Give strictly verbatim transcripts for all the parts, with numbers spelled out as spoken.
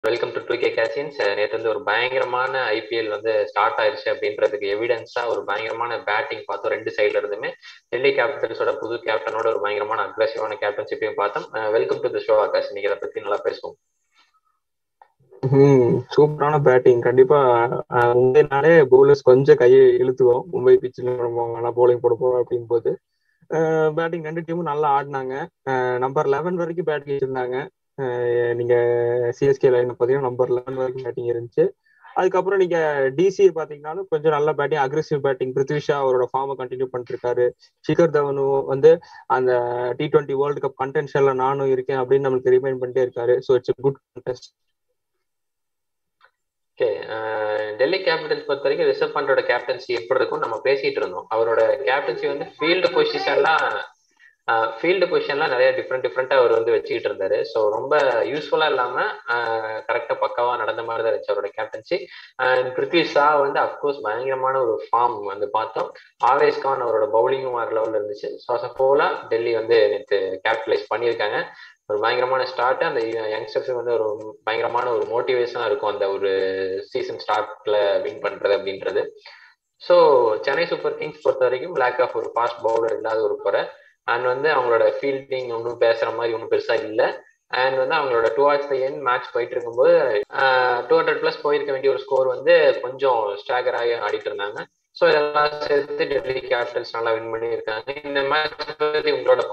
Welcome to to K கேசியன்ஸ். நேற்று வந்து ஒரு பயங்கரமான ஐபிஎல் வந்து ஸ்டார்ட் ஆயிருச்சு அப்படின்றதுக்கு எவிடன்ஸா ஒரு பயங்கரமான பேட்டிங் பார்த்தோம். ரெண்டு சைட்ல இருந்துமே டெல்லி கேபிட்டல்ஸோட புது கேப்டனோட ஒரு பயங்கரமான அக்ரெசிவான கேப்டன்ஷிப்பையும் பார்த்தோம். Welcome to the show Akash. இன்னைக்கு அதை பத்தி நல்லா பேசுவோம். ஹம் சூப்பரான பேட்டிங். கண்டிப்பா முந்தையனாலே பவுலர்ஸ் கொஞ்சம் கையை இழுத்துவோம். மும்பை பிச்சில் நல்லா போலிங் போட போறோம் அப்படின் போது பேட்டிங் ரெண்டு டீமும் நல்லா ஆடினாங்க. நம்பர் லெவன் வரைக்கும் பேட்டிங் இருந்தாங்க. நீங்க சிஎஸ்கே லைன் பாத்தீங்கன்னா நம்பர் லெவன் வரைக்கும் பேட்டிங் இருந்துச்சு. அதுக்கப்புறம் நீங்க டிசி பாத்தீங்கன்னாலும் கொஞ்சம் நல்ல பேட்டிங், அக்ரெசிவ் பேட்டிங். பிருத்விஷா அவரோட ஃபார்மை கண்டினியூ பண்ணிட்டு இருக்காரு. ஷிகர் தவனும் வந்து அந்த டி டுவெண்ட்டி வேர்ல்டு கப் கண்டென்ஷன்ல நானும் இருக்கேன் அப்படின்னு நம்மளுக்கு ரிமைண்ட் பண்ணிட்டே இருக்காரு. So it's good contest. Okay, Delhi Capitals பொறுத்த வரைக்கும் ரிஷப் பண்டோட கேப்டன்சி எப்படி இருக்கும் நம்ம பேசிட்டு இருந்தோம். அவரோட கேப்டன்சி வந்து ஃபீல்டு பொசிஷன்லாம் ஃபீல்டு பொசிஷன்லாம் நிறைய டிஃப்ரெண்ட் டிஃப்ரெண்ட்டாக அவர் வந்து வச்சுக்கிட்டு இருந்தாரு. ஸோ ரொம்ப யூஸ்ஃபுல்லாக இல்லாமல் கரெக்டாக பக்காவாக நடந்த மாதிரி தான் இருந்துச்சு அவரோட கேப்டன்சி. அண்ட் பிருத்வி ஷா வந்து அஃப்கோர்ஸ் பயங்கரமான ஒரு ஃபார்ம் வந்து பார்த்தோம். ஆவேஸ் கான் அவரோட பவுலிங்கும் வேறு லெவலில் இருந்துச்சு. ஸோ அஸ் அ ஹோலாக டெல்லி வந்து நேற்று கேபிட்டலைஸ் பண்ணியிருக்காங்க. ஒரு பயங்கரமான ஸ்டார்ட். அந்த யங்ஸ்டர்ஸுக்கு வந்து ஒரு பயங்கரமான ஒரு மோட்டிவேஷனாக இருக்கும் அந்த ஒரு சீசன் ஸ்டார்ட்ல வின் பண்ணுறது அப்படின்றது. ஸோ சென்னை சூப்பர் கிங்ஸ் பொறுத்த வரைக்கும் லேக் ஆஃப் ஒரு ஃபாஸ்ட் பவுலர் இல்லாத ஒரு குறை. அண்ட் வந்து அவங்களோட ஃபீல்டிங் ஒன்றும் பேசுற மாதிரி ஒன்றும் பெருசா இல்லை. அண்ட் வந்து அவங்களோட டுவார்ட்ஸ் த எண்ட் மேட்ச் போயிட்டு இருக்கும்போது டூ ஹண்ட்ரட் பிளஸ் போயிருக்க வேண்டிய ஒரு ஸ்கோர் வந்து கொஞ்சம் ஸ்டாகர் ஆகி ஆடிட்டு இருந்தாங்க. ஸோ இதெல்லாம் சேர்த்து டெல்லி கேபிட்டல்ஸ் நல்லா வின் பண்ணி இருக்காங்க. இந்த மேட்ச் பத்தி உங்களோட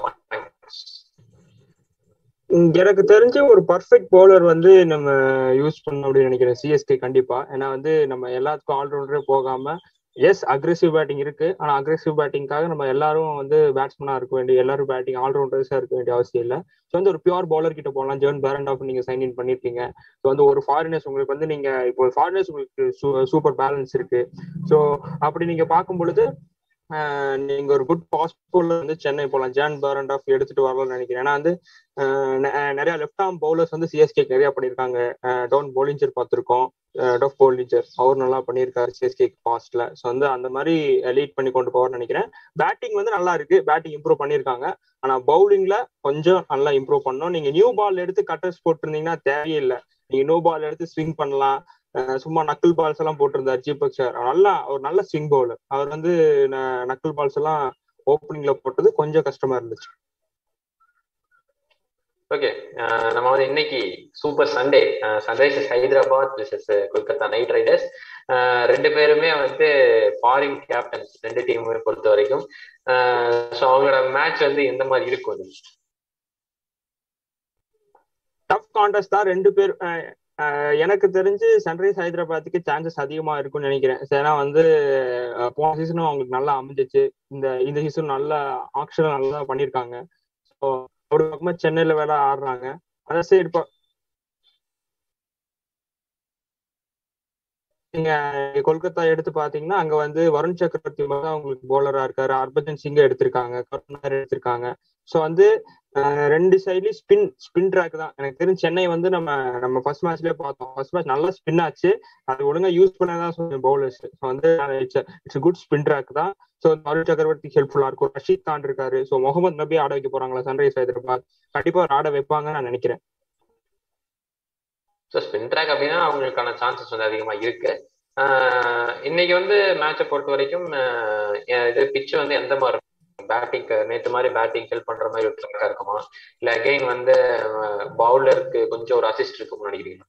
எனக்கு தெரிஞ்ச ஒரு பர்ஃபெக்ட் பவுலர் வந்து நம்ம யூஸ் பண்ணோம் அப்படின்னு நினைக்கிறேன் சிஎஸ்கே கண்டிப்பா. ஏன்னா வந்து நம்ம எல்லாத்துக்கும் ஆல்ரவுண்டரே போகாம, எஸ் அக்ரெசிவ் பேட்டிங் இருக்கு, ஆனா அக்ரெசிவ் பேட்டிங்காக நம்ம எல்லாரும் வந்து பேட்ஸ்மேனா இருக்க வேண்டிய, எல்லாரும் பேட்டிங் ஆல்ரவுண்டர்ஸா இருக்க வேண்டிய அவசியம் இல்லை. ஸோ வந்து ஒரு பியூர் பவுலர் கிட்ட போகலாம். ஜெர்ன் பேரண்டாஃப் நீங்க சைன் இன் பண்ணிருக்கீங்க. ஸோ வந்து ஒரு ஃபாரினர்ஸ் உங்களுக்கு வந்து நீங்க இப்போ ஃபாரினர்ஸ் உங்களுக்கு சூப்பர் பேலன்ஸ் இருக்கு. ஸோ அப்படி நீங்க பார்க்கும் பொழுது நீங்க ஒரு குட் ஃபாஸ்ட் பவுலர் வந்து சென்னை போகலாம். ஜான் பேரண்டாஃப் எடுத்துட்டு வரலாம்னு நினைக்கிறேன். ஏன்னா வந்து நிறைய லெஃப்ட் ஆர்ம் பவுலர்ஸ் வந்து சிஎஸ்கே நிறைய பண்ணியிருக்காங்க. டவுன் போலிஞ்சர் பார்த்துருக்கோம். டஃப் போலிஞ்சர் அவர் நல்லா பண்ணியிருக்காரு சிஎஸ்கே பாஸ்ட்ல. ஸோ வந்து அந்த மாதிரி லீட் பண்ணி கொண்டு போவார்னு நினைக்கிறேன். பேட்டிங் வந்து நல்லா இருக்கு, பேட்டிங் இம்ப்ரூவ் பண்ணியிருக்காங்க. ஆனா பவுலிங்ல கொஞ்சம் நல்லா இம்ப்ரூவ் பண்ணணும். நீங்க நியூ பால் எடுத்து கட்டர்ஸ் போட்டிருந்தீங்கன்னா தேவையில்லை. நீங்க நியூ பால் எடுத்து ஸ்விங் பண்ணலாம். சும்மா நக்கிள் பால்ஸ் எல்லாம் போட்டிருந்தார் தீபக் சார். நல்லா ஒரு நல்ல ஸ்விங் பவுலர் அவர் வந்து நக்கிள் பால்ஸ் எல்லாம் ஓப்பனிங்ல போட்டது கொஞ்சம் கஷ்டமா இருந்துச்சு. ஓகே, நம்ம வந்து இன்னைக்கு super Sunday, Sunrisers Hyderabad versus Kolkata Knight Riders. ரெண்டு பேருமே வந்து ஃபாரின் கேப்டன்ஸ் ரெண்டு டீமுமே பொறுத்த வரைக்கும். ஸோ அவங்களோட மேட்ச் வந்து எந்த மாதிரி இருக்கும்? டஃப் கான்டெஸ்ட் தான் ரெண்டு பேர். எனக்கு தெரிஞ்சு சன்ரைஸ் ஹைதராபாத்துக்கு சான்சஸ் அதிகமா இருக்கும்னு நினைக்கிறேன். ஏன்னா வந்து போன சீசனும் அவங்களுக்கு நல்லா அமைஞ்சிச்சு. இந்த இந்த சீசன் நல்ல ஆக்ஷன் நல்லா பண்ணியிருக்காங்க. ஸோ ஒரு பக்கமா சென்னையில வேலை ஆடுறாங்க. அதான் சரி, இப்போ நீங்க கொல்கத்தா எடுத்து பாத்தீங்கன்னா அங்க வந்து வருண் சக்கரவர்த்தி தான் அவங்களுக்கு பவுலரா இருக்காரு. ஹர்பஜன் சிங்கை எடுத்திருக்காங்க, கருணாகர் எடுத்திருக்காங்க. ஸோ வந்து ரெண்டு சைட்லயும் ஸ்பின் ஸ்பின் ட்ராக் தான். எனக்கு தெரிஞ்சு சென்னை வந்து நம்ம நம்ம ஃபர்ஸ்ட் மேட்ச்லயே பார்த்தோம். ஃபர்ஸ்ட் மேட்ச் நல்லா ஸ்பின் ஆச்சு. அது ஒழுங்கா யூஸ் பண்ணதான் சொல்லுவேன் பவுலர்ஸ். ஸோ வந்து இட்ஸ் குட் ஸ்பின் ட்ராக் தான். ஸோ வருண் சக்கரவர்த்தி ஹெல்ப்ஃபுல்லா இருக்கும். ரஷீத் கான் இருக்காரு. ஸோ முகமது நபி ஆட வைக்க போறாங்களா சன்ரைஸ் ஹைதராபாத்? கண்டிப்பா ஒரு ஆட வைப்பாங்கன்னு நான் நினைக்கிறேன். ஸோ ஸ்பின் ட்ராக் அப்படின்னா அவங்களுக்கான சான்சஸ் வந்து அதிகமாக இருக்கு. இன்னைக்கு வந்து மேட்சை பொறுத்த வரைக்கும் இது பிச்சு வந்து எந்த மாதிரி இருக்கும்? பேட்டிங் நேற்று மாதிரி பேட்டிங் ஹெல்ப் பண்ற மாதிரி ஒரு ட்ராக்கா இருக்குமா, இல்லை அகைன் வந்து பவுலருக்கு கொஞ்சம் ஒரு அசிஸ்ட் இருக்கும்னு நினைக்கிறீங்களா?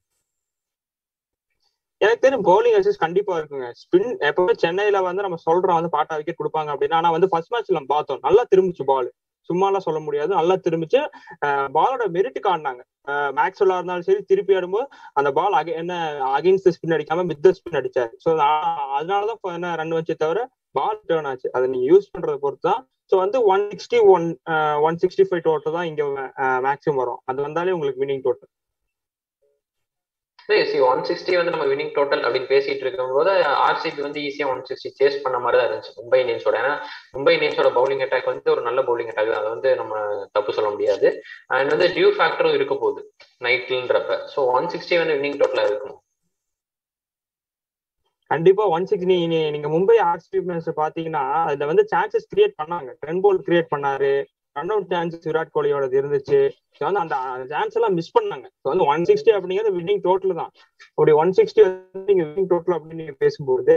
எனக்கு தெரியும் பவுலிங் அசிஸ்ட் கண்டிப்பா இருக்குங்க. ஸ்பின் எப்பவுமே சென்னையில வந்து நம்ம சொல்றோம் வந்து பாட்டா விக்கெட் கொடுப்பாங்க அப்படின்னா, ஆனா வந்து ஃபர்ஸ்ட் மேட்ச்ல நம்ம பார்த்தோம் நல்லா திரும்பிச்சு பால். சும்மாலாம் சொல்ல முடியாது, நல்லா திரும்பிச்சு. பாலோட மெரிட்டுக்கு ஆடினாங்க. மேக்ஸ்வெல்லா இருந்தாலும் சரி, திருப்பி ஆடும்போது அந்த பால் அகை என்ன அகைன்ஸ்ட் ஸ்பின் அடிக்காம மிட் த ஸ்பின் அடிச்சாரு. ஸோ அதனாலதான் என்ன ரன் வச்சே தவிர பால் டேர்ன் ஆச்சு. அதை நீங்க யூஸ் பண்றதை பொறுத்து தான். ஸோ வந்து one sixty one one sixty five total தான் இங்க மேக்ஸிமம் வரும். அது வந்தாலே உங்களுக்கு வினிங் டோட்டல். ஒன் சிக்ஸ்டி வந்து நம்ம வினிங் டோட்டல் அப்படின்னு பேசிட்டு இருக்கும்போது ஆர்சிபி வந்து ஈஸியா ஒன் சிக்ஸ்டி சேஸ் பண்ண மாதிரி தான் இருந்துச்சு மும்பை இந்தியன்ஸோட. ஏன்னா மும்பை இந்தியன்ஸோட பவுலிங் அட்டாக் வந்து ஒரு நல்ல பவுலிங் அட்டாக், அதை வந்து நம்ம தப்பு சொல்ல முடியாது. அண்ட் வந்து டியூ ஃபேக்டரும் இருக்க போகுது நைட்லன்றப்ப. ஸோ ஒன் சிக்ஸ்டி வந்து வினிங் டோட்டலா இருக்கணும் கண்டிப்பா. ஒன் சிக்ஸ்டி நீங்க மும்பை ஆர்சிபி பாத்தீங்கன்னா அதுல வந்து சான்சஸ் கிரியேட் பண்ணாங்க. ட்ரெண்ட் போல் கிரியேட் பண்ணாரு, ரன் அவுட் சான்சஸ் விராட் கோலியோட இருந்துச்சு. வந்து அந்த சான்ஸ் எல்லாம் மிஸ் பண்ணாங்க. வந்து ஒன் சிக்ஸ்டி அப்படிங்கிறது வின்னிங் டோட்டல் தான். அப்படி ஒன் சிக்ஸ்டி வந்து நீங்க வின்னிங் டோட்டல் அப்படின்னு நீங்க பேசும்போது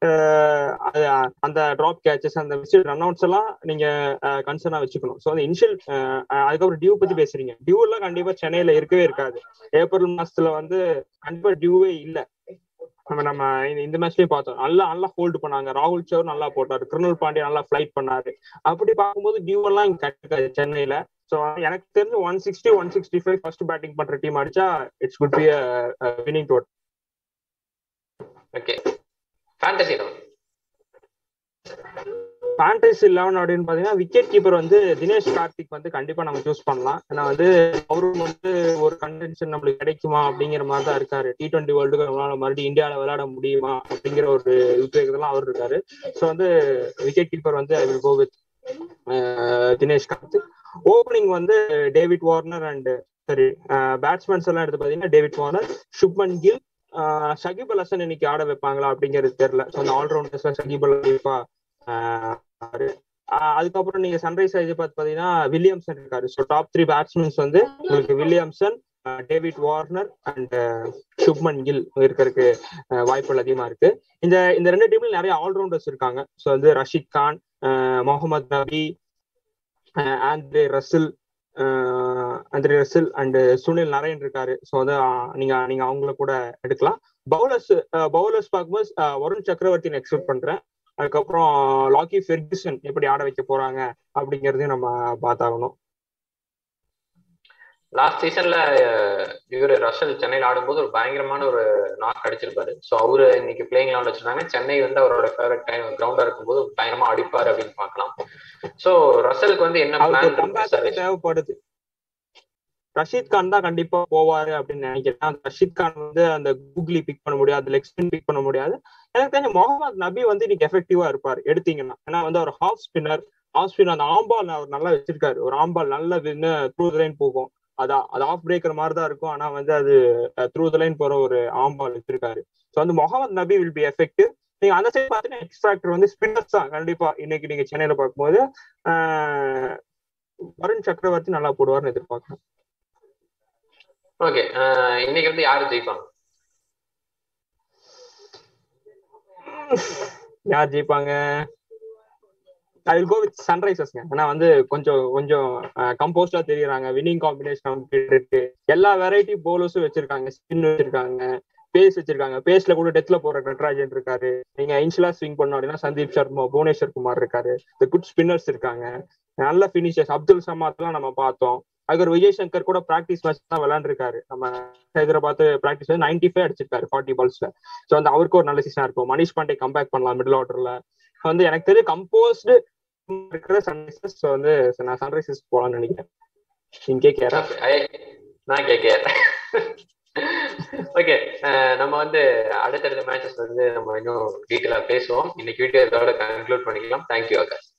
அந்த டிராப் கேச்சஸ் அந்த மிஸ்டேக் ரன் அவுட்ஸ் எல்லாம் நீங்க கன்சர்னா வச்சுக்கணும். ஸோ அந்த இனிஷியல் அதுக்கப்புறம் டியூ பத்தி பேசுறீங்க. டியூ எல்லாம் கண்டிப்பா சென்னையில இருக்கவே இருக்காது. ஏப்ரல் மாசத்துல வந்து கண்டிப்பா டியூவே இல்லை. நம்ம நம்ம இந்த மேட்ச்லயும் பார்த்தோம், நல்லா நல்லா ஹோல்டு பண்ணாங்க. ராகுல் சௌர் நல்லா போட்டாரு, கிருணல் பாண்டியா நல்லா ஃபிளைட் பண்ணாரு. அப்படி பார்க்கும்போது டியூ எல்லாம் இங்க கிடைக்காது சென்னையில. ஸோ எனக்கு தெரிஞ்சு one sixty one sixty five first batting பண்ற டீம் அடிச்சா it's good be winning total. Okay, fantasy eleven fantasy eleven அப்படின்னு பாத்தீங்கன்னா விக்கெட் கீப்பர் வந்து தினேஷ் கார்த்திக் வந்து கண்டிப்பா நம்ம சூஸ் பண்ணலாம். ஏன்னா வந்து அவரும் வந்து ஒரு கண்டென்ஷன் நம்மளுக்கு கிடைக்குமா அப்படிங்கிற மாதிரி தான் இருக்காரு. டி டுவெண்ட்டி வேர்ல்டு கப் நம்மளால மறுபடியும் இந்தியாவில விளையாட முடியுமா அப்படிங்கிற ஒரு உத்வேகத்தெல்லாம் அவர் இருக்காரு. ஸோ வந்து விக்கெட் கீப்பர் வந்து I will go with Dinesh Karthik. Opening வந்து டேவிட் வார்னர் அண்ட் சரி பேட்ஸ்மேன்ஸ் எல்லாம் எடுத்து பாத்தீங்கன்னா டேவிட் வார்னர், சுப்மன் கில், ஷகிப் அல் ஹசன் இன்னைக்கு ஆட வைப்பாங்களா அப்படிங்கிறது தெரியல. ஸோ அந்த ஆல்ரவுண்டர்ஸ் ஷகிப் அல் ஹசன். அதுக்கப்புறம் நீங்க சன்ரைசர்ஸ் பார்த்து பாத்தீங்கன்னா வில்லியம்சன் இருக்காரு. ஸோ டாப் த்ரீ பேட்ஸ்மேன்ஸ் வந்து உங்களுக்கு Williamson, David Warner and Shubman Gill இருக்கிறதுக்கு வாய்ப்புகள் அதிகமா இருக்கு. இந்த இந்த ரெண்டு டீம்ல நிறைய ஆல்ரவுண்டர்ஸ் இருக்காங்க. ஸோ வந்து Rashid Khan, Mohammad Nabi, Andre Russell Andre Russell and Sunil Narine இருக்காரு. ஸோ வந்து நீங்க நீங்க அவங்கள கூட எடுக்கலாம். பவுலர்ஸ் பவுலர்ஸ் பார்க்கும்போது வருண் சக்கரவர்த்தி எக்ஸ்பெக்ட் பண்றேன். அதுக்கப்புறம் லாக்கி ஃபெர்குசன் எப்படி ஆட வைக்க போறாங்க அப்படிங்கறதையும் நம்ம பார்த்தாகணும். லாஸ்ட் சீசன்ல இவரு ரஷல் சென்னையில் ஆடும்போது ஒரு பயங்கரமான ஒரு நாக் அடிச்சிருப்பாரு. ஸோ அவரு இன்னைக்கு பிளேயிங் லெவன்ல வச்சிருக்காங்க. சென்னை வந்து அவரோட ஃபேவரட் டைம் கிரவுண்டா இருக்கும்போது பயங்கரமா அடிப்பாரு அப்படின்னு பார்க்கலாம். ஸோ ரஷலுக்கு வந்து என்ன பிளான் தேவைப்படுது? ரஷீத் கான் தான் கண்டிப்பா போவாரு அப்படின்னு நினைக்கிறேன். ரஷீத் கான் வந்து அந்த கூகுளி பிக் பண்ண முடியாது, லெக் ஸ்பின் பிக் பண்ண முடியாது. எனக்கு தெரிஞ்ச முகமது நபி வந்து இன்னைக்கு எஃபெக்டிவா இருப்பாரு எடுத்தீங்கன்னா. ஏன்னா வந்து அவர் ஹாஃப் ஸ்பின்னர், ஹாஃப் ஸ்பின் அந்த ஆம்பால் அவர் நல்லா வச்சிருக்காரு. ஒரு ஆம்பால் நல்ல த்ரூ த லைன் போகும். அதான் அது ஆஃப் பிரேக்கர் மாதிரி தான் இருக்கும். ஆனா வந்து அது த்ரூ த லைன் போற ஒரு ஆம்பால் வச்சிருக்காரு. ஸோ வந்து முகமது நபி வில் பி எஃபெக்டிவ். நீங்க அந்த சைடு பாத்தீங்கன்னா எக்ஸ் ஃபேக்டர் வந்து ஸ்பின்னர்ஸ் தான் கண்டிப்பா. இன்னைக்கு நீங்க சென்னையில பார்க்கும்போது வருண் சக்கரவர்த்தி நல்லா போடுவார்னு எதிர்பார்க்கிறேன். ஓகே, இன்னைக்கு வந்து யாரு ஜெயிப்பாங்க? யார் ஜெயிப்பாங்க? ஐ வில் கோ வித் சன்ரைசர்ஸ்ங்க. ஏன்னா வந்து கொஞ்சம் கொஞ்சம் கம்போஸ்டா தெரியுறாங்க. வின்னிங் காம்பினேஷன் இருக்கு. எல்லா வெரைட்டி போலர்ஸும் வச்சிருக்காங்க. ஸ்பின் வச்சிருக்காங்க, பேஸ் வச்சிருக்காங்க. பேஸ்ல கூட டெத்ல போற நட்ராஜன் இருக்காரு. நீங்க இன்ஷியலா ஸ்விங் பண்ணோம் அப்படின்னா சந்தீப் சர்மா, புவனேஸ்வர் குமார் இருக்காரு. இந்த குட் ஸ்பின்னர்ஸ் இருக்காங்க. நல்ல பினிஷர்ஸ் அப்துல் சமாத் எல்லாம் நம்ம பார்த்தோம். அதுக்கு ஒரு விஜய் சங்கர் கூட பிராக்டிஸ் மேட்ச் தான் விளையாண்டுருக்காரு. நம்ம ஹைதராபாத் பிராக்டிஸ் நைன்டி ஃபைவ் அடிச்சிருக்காரு ஃபார்ட்டி பால்ஸ்ல. ஸோ வந்து அவருக்கு ஒரு நல்ல சீசனா இருக்கும். மனிஷ் பாண்டே கம்பேக் பண்ணலாம் மிடில் ஆர்டர்ல. வந்து எனக்கு தெரிஞ்ச கம்போஸ்டு இருக்கிற சன்ரைசர்ஸ் வந்து நான் சன்ரைசர்ஸ் போலாம்னு நினைக்கிறேன். கே கே ஆர் நான் கே கே ஆர். ஓகே, நம்ம வந்து அடுத்தடுத்த மேட்சஸ் வந்து நம்ம இன்னும் டீட்டெயிலா பேசுவோம். இன்னைக்கு வீடியோ இதோட கன்க்ளூட் பண்ணிக்கலாம். தேங்க்யூ ஆகாஷ்.